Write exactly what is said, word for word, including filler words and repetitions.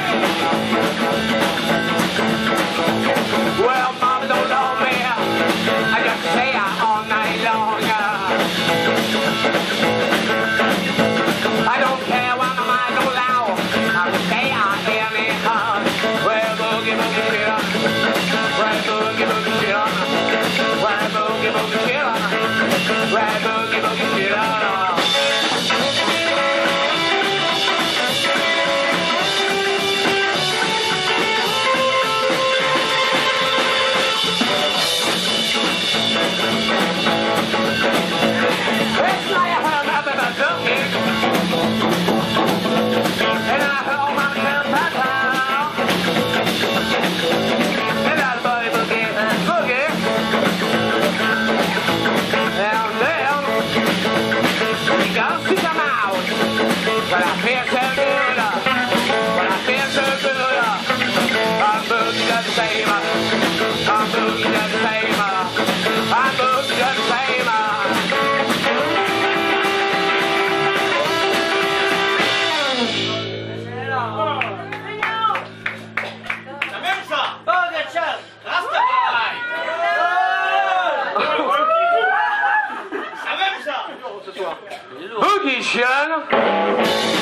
Well, mama don't know me. I just stay out all night long. I don't care when the mind don't allow. I will stay out anyhow. Well, boogie, boogie, chillin'. Well, boogie, boogie, chillin'. Well, boogie, boogie, chillin'. Well, boogie, boogie, chillin'. But I feel so good, but I feel so good. I'm boogie just the same, I'm boogie just the same, I'm boogie just the same. La même ça, Boogie chillen, Rastafari. La même ça. Boogie chillen.